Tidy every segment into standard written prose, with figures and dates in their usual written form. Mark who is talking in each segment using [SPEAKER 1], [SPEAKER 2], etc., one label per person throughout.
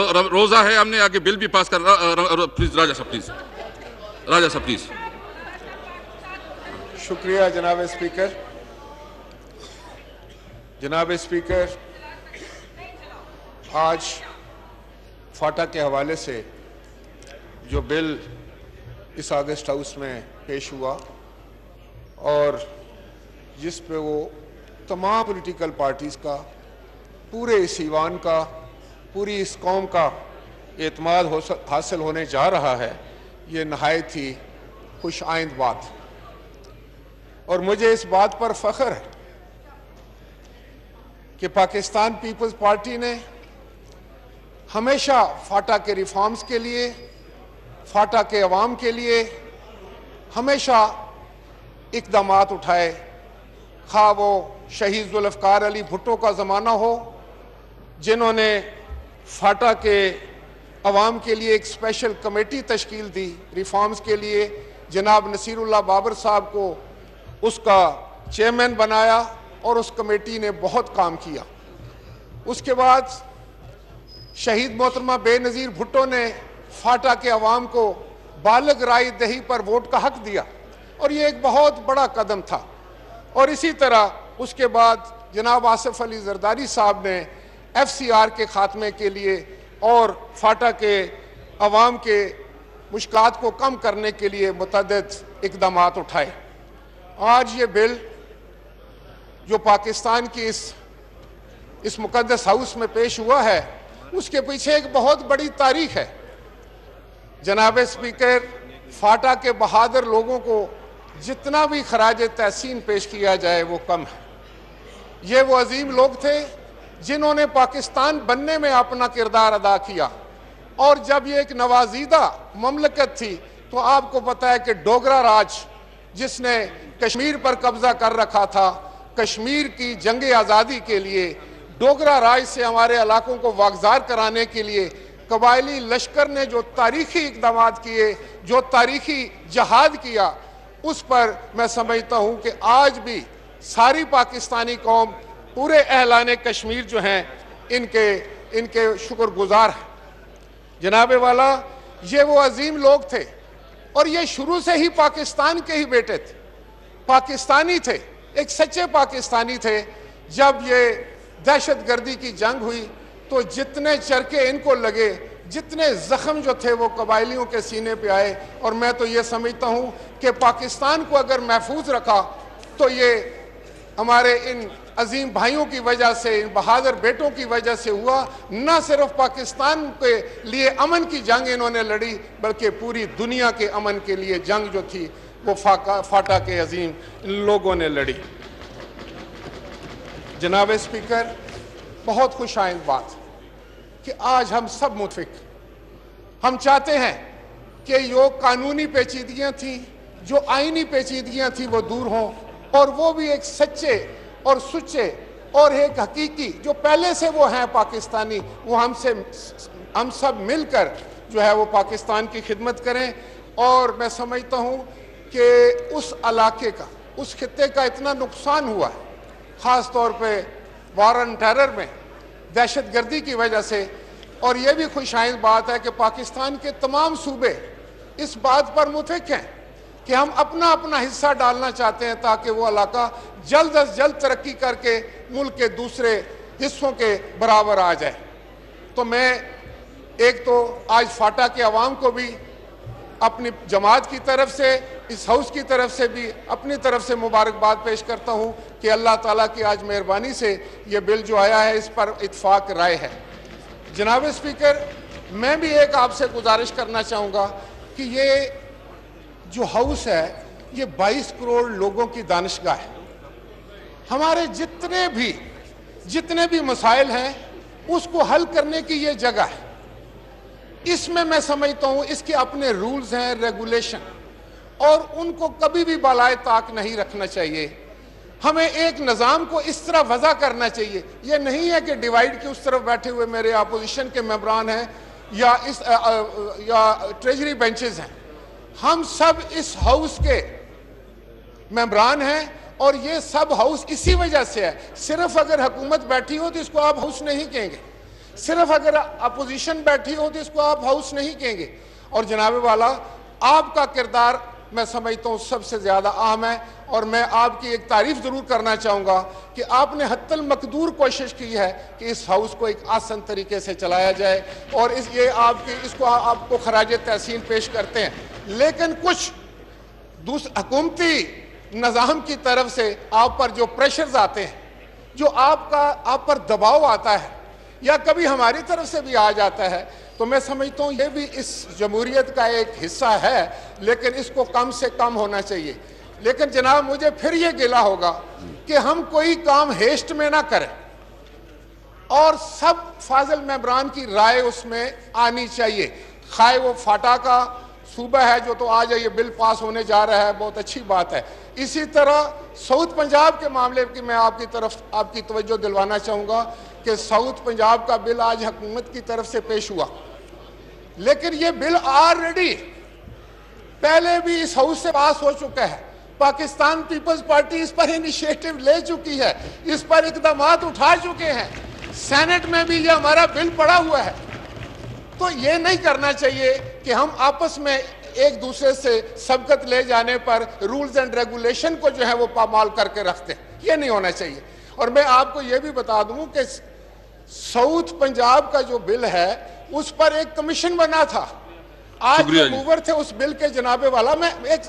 [SPEAKER 1] روزہ ہے, ہم نے آگے بل بھی پاس کر. پلیز راجہ صاحب, پلیز راجہ صاحب پلیز.
[SPEAKER 2] شکریہ جناب اسپیکر. جناب اسپیکر, آج فاٹا کے حوالے سے جو بل اس آگسٹ ہاؤس میں پیش ہوا اور جس پہ وہ تمام پولیٹیکل پارٹیز کا, پورے اس ایوان کا, پوری اس قوم کا اعتماد حاصل ہونے جا رہا ہے, یہ نہایت ہی خوش آئند بات. اور مجھے اس بات پر فخر ہے کہ پاکستان پیپلز پارٹی نے ہمیشہ فاٹا کے ریفارمز کے لیے, فاٹا کے عوام کے لیے ہمیشہ اقدامات اٹھائے. خواہ وہ شہید ذوالفقار علی بھٹو کا زمانہ ہو, جنہوں نے فاٹا کے عوام کے لیے ایک اسپیشل کمیٹی تشکیل دی ریفارمز کے لیے, جناب نصیر اللہ بابر صاحب کو اس کا چیئرمین بنایا اور اس کمیٹی نے بہت کام کیا. اس کے بعد شہید محترمہ بے نظیر بھٹو نے فاٹا کے عوام کو بالغ رائے دہی پر ووٹ کا حق دیا اور یہ ایک بہت بڑا قدم تھا. اور اسی طرح اس کے بعد جناب آصف علی زرداری صاحب نے ایف سی آر کے خاتمے کے لیے اور فاٹا کے عوام کے مشکلات کو کم کرنے کے لیے متعدد اقدامات اٹھائے. آج یہ بل جو پاکستان کی اس مقدس ہاؤس میں پیش ہوا ہے, اس کے پیچھے ایک بہت بڑی تاریخ ہے. جناب اسپیکر, فاٹا کے بہادر لوگوں کو جتنا بھی خراج تحسین پیش کیا جائے وہ کم ہے. یہ وہ عظیم لوگ تھے جنہوں نے پاکستان بننے میں اپنا کردار ادا کیا, اور جب یہ ایک نوازیدہ مملکت تھی تو آپ کو پتہ ہے کہ ڈوگرا راج جس نے کشمیر پر قبضہ کر رکھا تھا, کشمیر کی جنگ آزادی کے لیے, ڈوگرا راج سے ہمارے علاقوں کو واگزار کرانے کے لیے قبائلی لشکر نے جو تاریخی اقدامات کیے, جو تاریخی جہاد کیا, اس پر میں سمجھتا ہوں کہ آج بھی ساری پاکستانی قوم, پورے اہلان کشمیر جو ہیں, ان کے شکر گزار ہیں. جناب والا, یہ وہ عظیم لوگ تھے اور یہ شروع سے ہی پاکستان کے ہی بیٹے تھے, پاکستانی تھے, ایک سچے پاکستانی تھے. جب یہ دہشت گردی کی جنگ ہوئی تو جتنے چرکے ان کو لگے, جتنے زخم جو تھے وہ قبائلیوں کے سینے پہ آئے, اور میں تو یہ سمجھتا ہوں کہ پاکستان کو اگر محفوظ رکھا تو یہ ہمارے ان عظیم بھائیوں کی وجہ سے, ان بہادر بیٹوں کی وجہ سے ہوا. نہ صرف پاکستان کے لیے امن کی جنگ انہوں نے لڑی, بلکہ پوری دنیا کے امن کے لیے جنگ جو تھی وہ فاٹا کے عظیم لوگوں نے لڑی. جناب اسپیکر, بہت خوش آئند بات کہ آج ہم سب متفق, ہم چاہتے ہیں کہ جو قانونی پیچیدگیاں تھیں, جو آئینی پیچیدگیاں تھیں وہ دور ہوں, اور وہ بھی ایک سچے اور سچے اور ایک حقیقی جو پہلے سے وہ ہیں پاکستانی, وہ ہم سب مل کر جو ہے وہ پاکستان کی خدمت کریں. اور میں سمجھتا ہوں کہ اس علاقے کا, اس خطے کا اتنا نقصان ہوا ہے, خاص طور پہ وار آن ٹیرر میں, دہشت گردی کی وجہ سے, اور یہ بھی خوش آئند بات ہے کہ پاکستان کے تمام صوبے اس بات پر متفق ہیں کہ ہم اپنا اپنا حصہ ڈالنا چاہتے ہیں تاکہ وہ علاقہ جلد از جلد ترقی کر کے ملک کے دوسرے حصوں کے برابر آ جائے. تو میں ایک تو آج فاٹا کے عوام کو بھی اپنی جماعت کی طرف سے, اس ہاؤس کی طرف سے بھی اپنی طرف سے مبارکباد پیش کرتا ہوں کہ اللہ تعالیٰ کی آج مہربانی سے یہ بل جو آیا ہے اس پر اتفاق رائے ہے. جناب اسپیکر, میں بھی ایک آپ سے گزارش کرنا چاہوں گا کہ یہ جو ہاؤس ہے یہ 22 کروڑ لوگوں کی دانشگاہ ہے. ہمارے جتنے بھی مسائل ہیں اس کو حل کرنے کی یہ جگہ ہے. اس میں سمجھتا ہوں اس کے اپنے رولز ہیں, ریگولیشن, اور ان کو کبھی بھی بالائے طاق نہیں رکھنا چاہیے. ہمیں ایک نظام کو اس طرح وضع کرنا چاہیے. یہ نہیں ہے کہ ڈیوائیڈ کی اس طرف بیٹھے ہوئے میرے اپوزیشن کے ممبران ہیں یا ٹریجری بینچز ہیں. ہم سب اس ہاؤس کے ممبران ہیں اور یہ سب ہاؤس اسی وجہ سے ہے. صرف اگر حکومت بیٹھی ہو تو اس کو آپ ہاؤس نہیں کہیں گے. صرف اگر اپوزیشن بیٹھی ہو تو اس کو آپ ہاؤس نہیں کہیں گے. اور جناب والا آپ کا کردار میں سمجھتا ہوں سب سے زیادہ اہم ہے, اور میں آپ کی ایک تعریف ضرور کرنا چاہوں گا کہ آپ نے حتی المقدور کوشش کی ہے کہ اس ہاؤس کو ایک آسان طریقے سے چلایا جائے, اور اس کو آپ کو خراج تحسین پیش کرتے ہیں. لیکن کچھ حکومتی نظام کی طرف سے آپ پر جو پریشرز آتے ہیں, جو آپ پر دباؤ آتا ہے, یا کبھی ہماری طرف سے بھی آ جاتا ہے, تو میں سمجھتا ہوں یہ بھی اس جمہوریت کا ایک حصہ ہے, لیکن اس کو کم سے کم ہونا چاہیے. لیکن جناب مجھے پھر یہ گلہ ہوگا کہ ہم کوئی کام ہیسٹ میں نہ کریں, اور سب فاضل ممبران کی رائے اس میں آنی چاہیے. خواہ وہ فاٹا کا صوبہ ہے جو تو آج یہ بل پاس ہونے جا رہا ہے, بہت اچھی بات ہے. اسی طرح ساؤتھ پنجاب کے معاملے کی میں آپ کی توجہ دلوانا چاہوں گا کہ ساؤتھ پنجاب کا بل آج حکومت کی طرف سے پیش ہوا, لیکن یہ بل آلریڈی پہلے بھی اس ہاؤس سے پاس ہو چکا ہے. پاکستان پیپلز پارٹی اس پر انیشیٹو لے چکی ہے, اس پر اقدامات اٹھا چکے ہیں. سینٹ میں بھی یہ ہمارا بل پڑا ہوا ہے. تو یہ نہیں کرنا چاہیے کہ ہم آپس میں ایک دوسرے سے سبقت لے جانے پر رولز اینڈ ریگولیشن کو جو ہے وہ پامال کر کے رکھتے ہیں. یہ نہیں ہونا چاہیے. اور میں آپ کو یہ بھی بتا دوں کہ ساؤتھ پنجاب کا جو بل ہے اس پر ایک کمیشن بنا تھا. آج جو موور تھے اس بل کے جناب والا, میں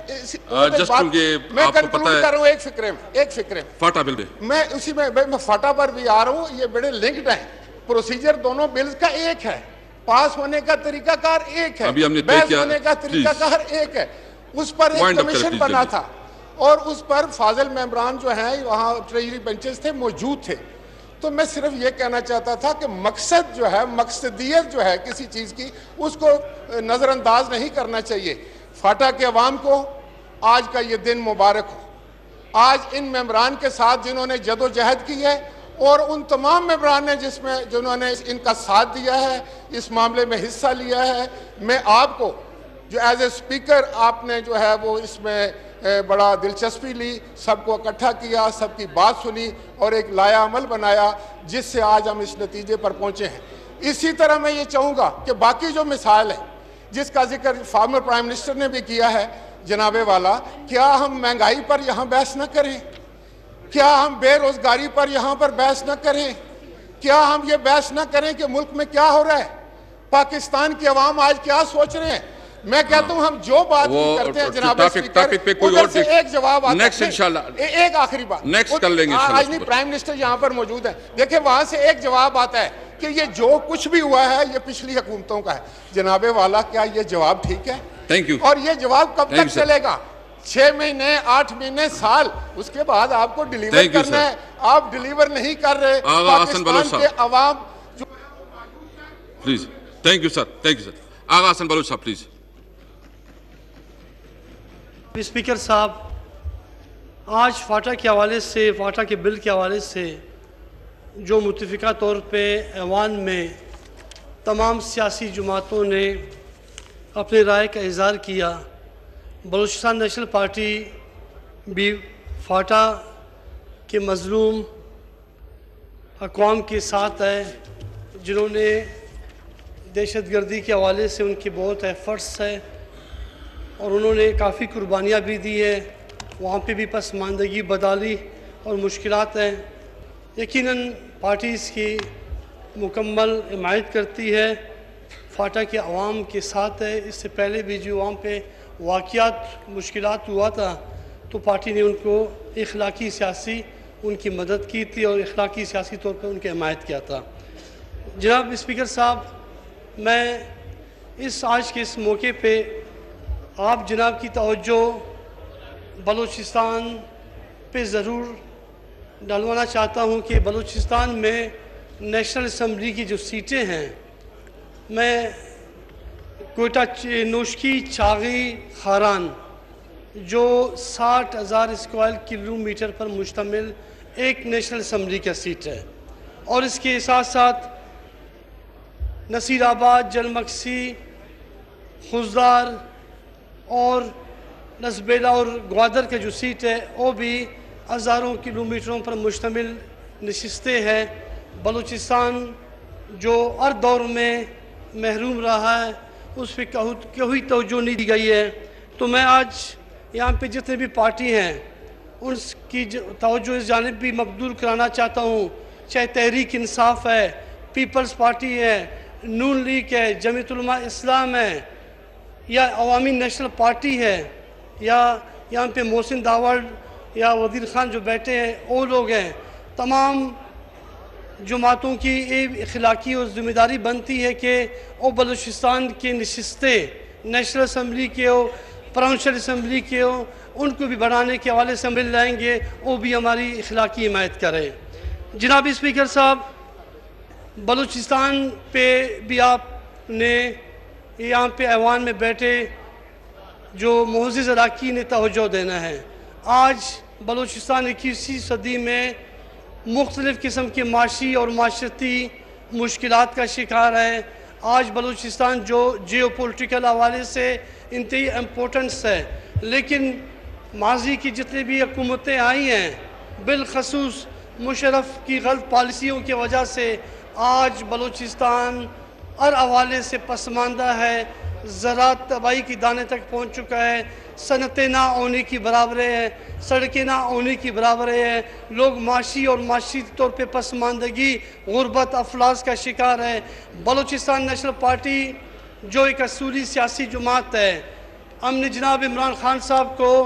[SPEAKER 2] کنکلوڈ کر رہا ہوں ایک فکرے
[SPEAKER 1] فاٹا بل
[SPEAKER 2] میں اسی میں فاٹا پر بھی آ رہا ہوں. یہ بڑے لنکڈ ہیں, پروسیجر دونوں بلز کا ایک ہے, پاس ہونے کا طریقہ کار ایک ہے, بحث ہونے کا طریقہ کار ایک ہے. اس پر ایک کمیشن بنا تھا, اور اس پر فاضل ممبران جو ہیں وہاں ٹریجری بینچز تھے, موجود تھے. تو میں صرف یہ کہنا چاہتا تھا کہ مقصد جو ہے, مقصدیت جو ہے کسی چیز کی, اس کو نظر انداز نہیں کرنا چاہیے. فاٹا کے عوام کو آج کا یہ دن مبارک ہو. آج ان ممبران کے ساتھ جنہوں نے جد و جہد کی ہے, اور ان تمام ممبران نے جنہوں نے ان کا ساتھ دیا ہے, اس معاملے میں حصہ لیا ہے, میں آپ کو جو ایز اے اسپیکر آپ نے جو ہے وہ اس میں بڑا دلچسپی لی, سب کو اکٹھا کیا, سب کی بات سنی اور ایک لایا عمل بنایا, جس سے آج ہم اس نتیجے پر پہنچے ہیں. اسی طرح میں یہ چاہوں گا کہ باقی جو مثال ہے جس کا ذکر فارمر پرائم منسٹر نے بھی کیا ہے جناب والا, کیا ہم مہنگائی پر یہاں بحث نہ کریں؟ کیا ہم بے روزگاری پر یہاں پر بحث نہ کریں؟ کیا ہم یہ بحث نہ کریں کہ ملک میں کیا ہو رہا ہے, پاکستان کی عوام آج کیا سوچ رہے ہیں؟ میں کہتا ہوں ہم جو بات کرتے ہیں جناب اسپیکر, ادھر سے ایک جواب آتا ہے. ایک آخری بات, آج نہیں پرائم منسٹر یہاں پر موجود ہے, دیکھیں وہاں سے ایک جواب آتا ہے کہ یہ جو کچھ بھی ہوا ہے یہ پچھلی حکومتوں کا ہے. جناب والا کیا یہ جواب ٹھیک ہے؟ اور یہ جواب کب تک چلے گا؟ 6 مہینے, 8 مہینے, سال, اس کے بعد آپ کو ڈیلیور کرنا ہے. آپ ڈیلیور نہیں کر رہے. پاکستان کے عوام
[SPEAKER 1] please. Thank you sir. Agha Hasan Baloch sahib please.
[SPEAKER 3] Speaker صاحب, آج فاٹا کے حوالے سے, فاٹا کے بل کے حوالے سے جو متفقہ طور پہ ایوان میں تمام سیاسی جماعتوں نے اپنے رائے کا اظہار کیا, بلوچستان نیشنل پارٹی بھی فاٹا کے مظلوم اقوام کے ساتھ ہے, جنہوں نے دہشت گردی کے حوالے سے ان کی بہت ایفرٹس ہے, اور انہوں نے کافی قربانیاں بھی دی ہیں. وہاں پہ بھی پسماندگی, بدحالی اور مشکلات ہیں. یقیناً پارٹی اس کی مکمل حمایت کرتی ہے, فاٹا کے عوام کے ساتھ ہے. اس سے پہلے بھی جو وہاں پہ واقعات, مشکلات ہوا تھا, تو پارٹی نے ان کو اخلاقی سیاسی ان کی مدد کی تھی, اور اخلاقی سیاسی طور پر ان کی حمایت کیا تھا. جناب اسپیکر صاحب, میں آج کے اس موقع پہ آپ جناب کی توجہ بلوچستان پہ ضرور ڈالوانا چاہتا ہوں کہ بلوچستان میں نیشنل اسمبلی کی جو سیٹیں ہیں, میں کوئٹہ, نوشکی, چاغی, خاران, جو 60,000 اسکوائر کلومیٹر پر مشتمل ایک نیشنل اسمبلی کا سیٹ ہے, اور اس کے ساتھ ساتھ نصیر آباد, جلمکسی, خزدار اور نسبیلا اور گوادر کا جو سیٹ ہے وہ بھی ہزاروں کلومیٹروں پر مشتمل نشستیں ہیں. بلوچستان جو ہر دور میں محروم رہا ہے اس پہ کوئی توجہ نہیں دی گئی ہے. تو میں آج یہاں پہ جتنے بھی پارٹی ہیں ان کی توجہ اس جانب بھی مبذول کرانا چاہتا ہوں, چاہے تحریک انصاف ہے, پیپلز پارٹی ہے, نون لیگ ہے, جمعیت علماء اسلام ہے, یا عوامی نیشنل پارٹی ہے, یا یہاں پہ محسن داوڑ یا وزیر خان جو بیٹھے ہیں وہ لوگ ہیں. تمام جماعتوں کی یہ اخلاقی اور ذمہ داری بنتی ہے کہ وہ بلوچستان کے نشستیں نیشنل اسمبلی کے ہو, پراونشل اسمبلی کے ہو, ان کو بھی بڑھانے کے حوالے سے مل لائیں گے, وہ بھی ہماری اخلاقی حمایت کریں. جناب اسپیکر صاحب, بلوچستان پہ بھی آپ نے یہاں پہ ایوان میں بیٹھے جو معزز اراکین نے توجہ دینا ہے. آج بلوچستان 21ویں صدی میں مختلف قسم کے معاشی اور معاشرتی مشکلات کا شکار ہے. آج بلوچستان جو جیو پولیٹیکل حوالے سے انتہائی امپورٹنس ہے, لیکن ماضی کی جتنی بھی حکومتیں آئی ہیں بالخصوص مشرف کی غلط پالیسیوں کی وجہ سے آج بلوچستان ہر حوالے سے پسماندہ ہے. زراعت تباہی کی دانے تک پہنچ چکا ہے, صنعتیں نہ ہونے کی برابر ہے, سڑکیں نہ ہونے کی برابر ہے, لوگ معاشی اور معاشی طور پہ پسماندگی, غربت, افلاس کا شکار ہے. بلوچستان نیشنل پارٹی جو ایک اصولی سیاسی جماعت ہے, ہم نے جناب عمران خان صاحب کو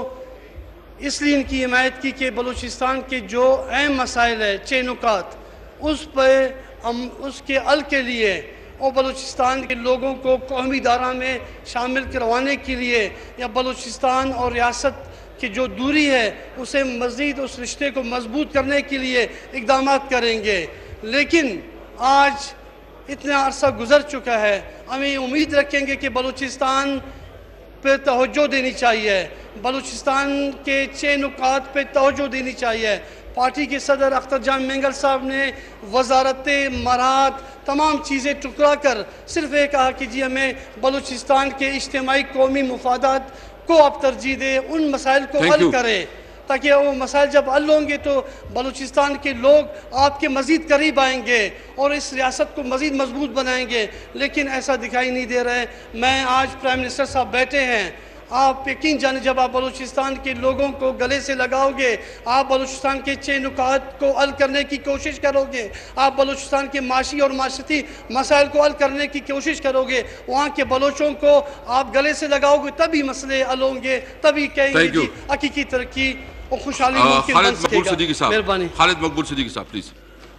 [SPEAKER 3] اس لیے ان کی حمایت کی کہ بلوچستان کے جو اہم مسائل ہے, 6 نکات, اس پہ ہم اس کے حل کے لیے اور بلوچستان کے لوگوں کو قومی دائرہ میں شامل کروانے کے لیے یا بلوچستان اور ریاست کی جو دوری ہے اسے مزید اس رشتے کو مضبوط کرنے کے لیے اقدامات کریں گے. لیکن آج اتنا عرصہ گزر چکا ہے, ہمیں امید رکھیں گے کہ بلوچستان پہ توجہ دینی چاہیے, بلوچستان کے 6 نکات پہ توجہ دینی چاہیے. پارٹی کے صدر اختر جان مینگل صاحب نے وزارتیں, مراد, تمام چیزیں ٹکرا کر صرف یہ کہا کہ جی ہمیں بلوچستان کے اجتماعی قومی مفادات کو آپ ترجیح دیں, ان مسائل کو حل کریں, تاکہ وہ مسائل جب حل ہوں گے تو بلوچستان کے لوگ آپ کے مزید قریب آئیں گے اور اس ریاست کو مزید مضبوط بنائیں گے. لیکن ایسا دکھائی نہیں دے رہا ہے. میں آج پرائم منسٹر صاحب بیٹھے ہیں, آپ یقین جانے جب آپ بلوچستان کے لوگوں کو گلے سے لگاؤ گے, آپ بلوچستان کے 6 نکات کو حل کرنے کی کوشش کرو گے, آپ بلوچستان کے معاشی اور معاشرتی مسائل کو حل کرنے کی کوشش کرو گے, وہاں کے بلوچوں کو آپ گلے سے لگاؤ گے, تبھی مسئلے حل ہوں گے, تبھی کہیں گے جی حقیقی ترقی اور خوشحالی ممکن بن سکے گا. مہربانی.
[SPEAKER 1] خالد مقبول صدیقی صاحب پلیز.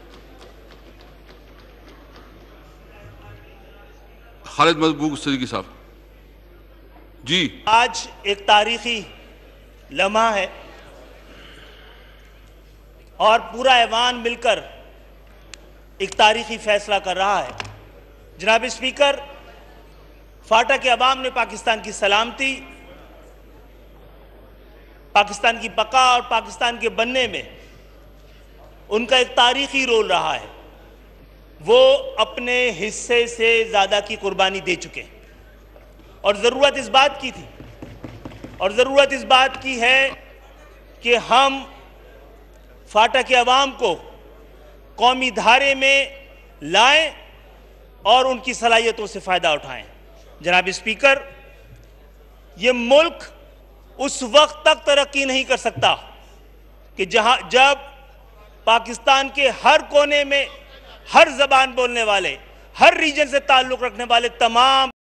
[SPEAKER 1] خالد مقبول صدیقی صاحب جی.
[SPEAKER 4] آج ایک تاریخی لمحہ ہے اور پورا ایوان مل کر ایک تاریخی فیصلہ کر رہا ہے. جناب اسپیکر, فاٹا کے عوام نے پاکستان کی سلامتی, پاکستان کی بقا اور پاکستان کے بننے میں ان کا ایک تاریخی رول رہا ہے. وہ اپنے حصے سے زیادہ کی قربانی دے چکے ہیں اور ضرورت اس بات کی تھی, اور ضرورت اس بات کی ہے کہ ہم فاٹا کے عوام کو قومی دھارے میں لائیں اور ان کی صلاحیتوں سے فائدہ اٹھائیں. جناب اسپیکر, یہ ملک اس وقت تک ترقی نہیں کر سکتا کہ جب پاکستان کے ہر کونے میں ہر زبان بولنے والے, ہر ریجن سے تعلق رکھنے والے تمام